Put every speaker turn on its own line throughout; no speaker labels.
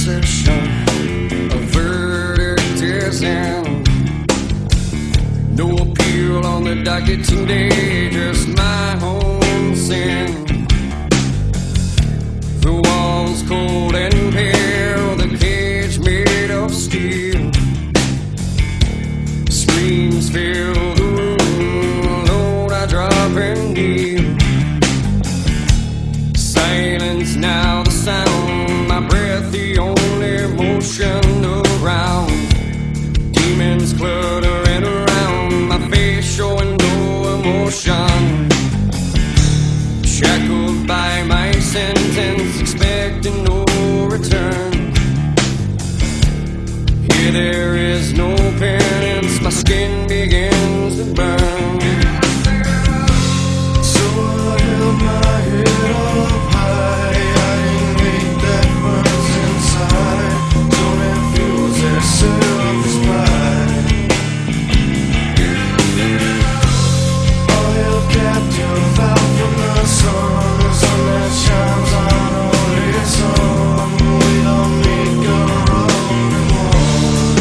session. A verdict is in. No appeal on the docket today, just my own sin. The walls cold and pale, the cage made of steel. Screams fill the room, alone I drop and kneel. Silence now the sound, my breath the only motion around. Demons cluttering around, my face showing no emotion. Shackled by my sentence, expecting no return. Here there is no penance, my skin begins to burn. So I held my head up high, I hate that burns inside. Don't infuse yourself with pride. All held captive out from the sun, the sun that shines on only its own. We don't make a rolling wall.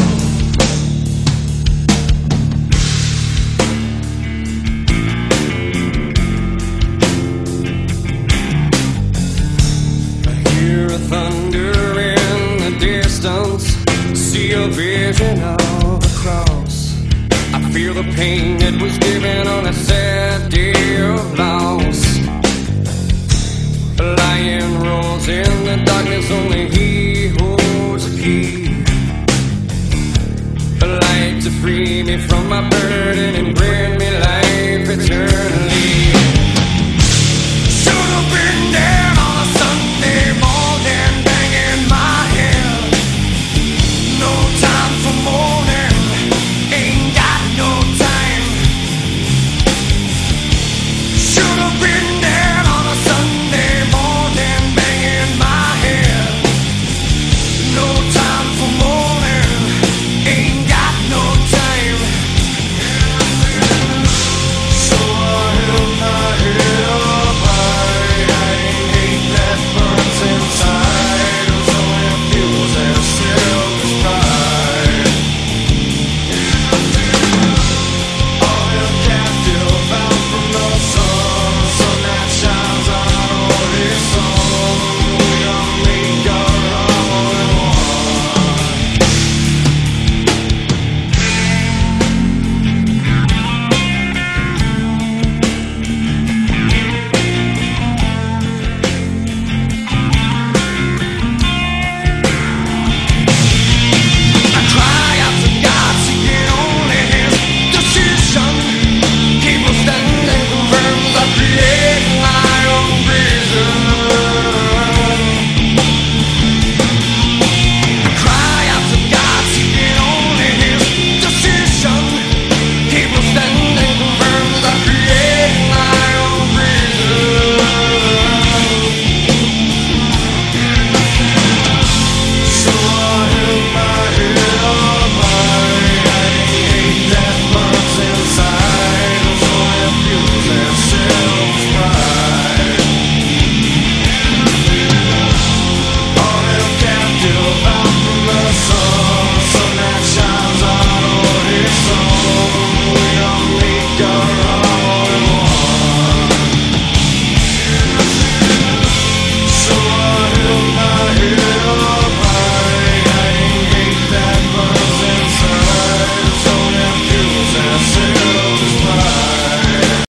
I hear a thunder in the distance, see a vision of a cross. I feel the pain that was given on a sad day of loss. A lion rolls in the darkness, only he holds a key. A light to free me from my burden and